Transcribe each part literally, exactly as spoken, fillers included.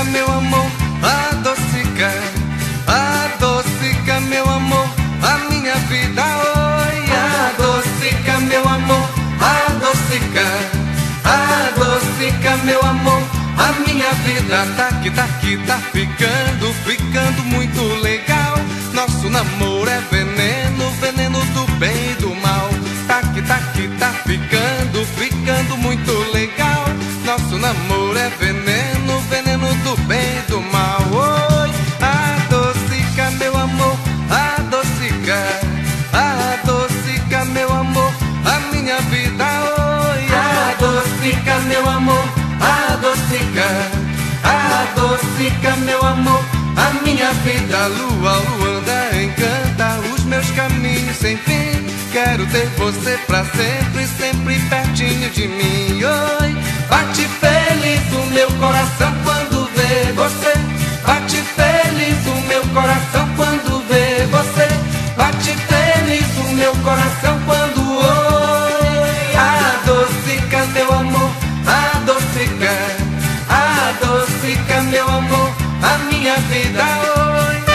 meu amor, adocica, adocica, meu amor, a minha vida. Oi, adocica, meu amor, adocica, adocica, meu amor, a minha vida. Tá que tá que tá ficando, ficando muito legal. Nosso namoro é veneno, veneno do bem e do mal. Tá que tá que tá ficando, ficando muito legal. Nosso namoro é veneno, veneno do bem e do mal. Oi, adocica, meu amor, adocica, adocica, meu amor, a minha vida. Oi, adocica, meu amor, adocica, adocica, meu amor, a minha vida. Lua, luanda, encanta os meus caminhos sem fim. Quero ter você pra sempre, sempre pertinho de mim. Oi, bate feliz o meu coração quando vê você. Bate feliz o meu coração quando vê você. Bate feliz o meu coração quando oi. Adocica, meu amor, adocica, adocica, meu amor, a minha vida. Oi.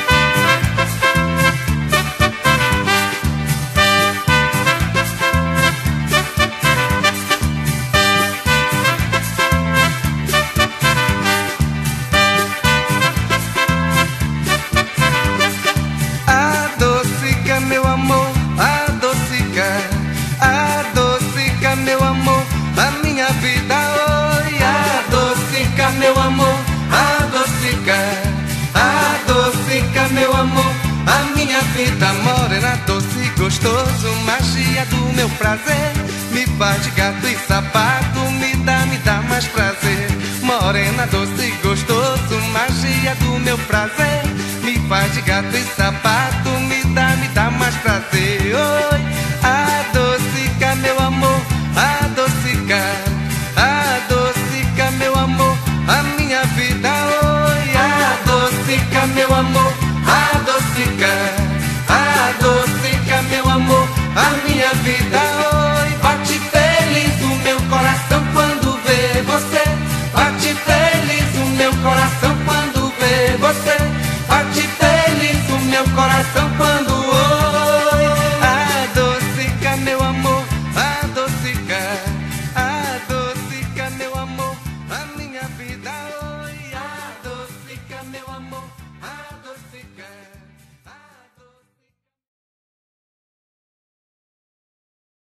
Adocica, meu amor, adocica, adocica, meu amor, a minha vida. Oi, adocica, meu amor, adocica, adocica, meu amor, a minha vida. Morena, doce, gostoso, magia do meu prazer. Me faz de gato e sapato, me dá, me dá mais prazer. Morena, doce, gostoso, magia do meu prazer. Me faz de gato e sapato,